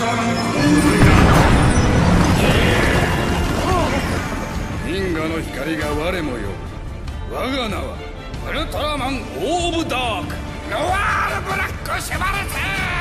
銀河の光が我もよ。我が名はウルトラマンオー・オブ・ダークノワール・ブラック・シュバルツ。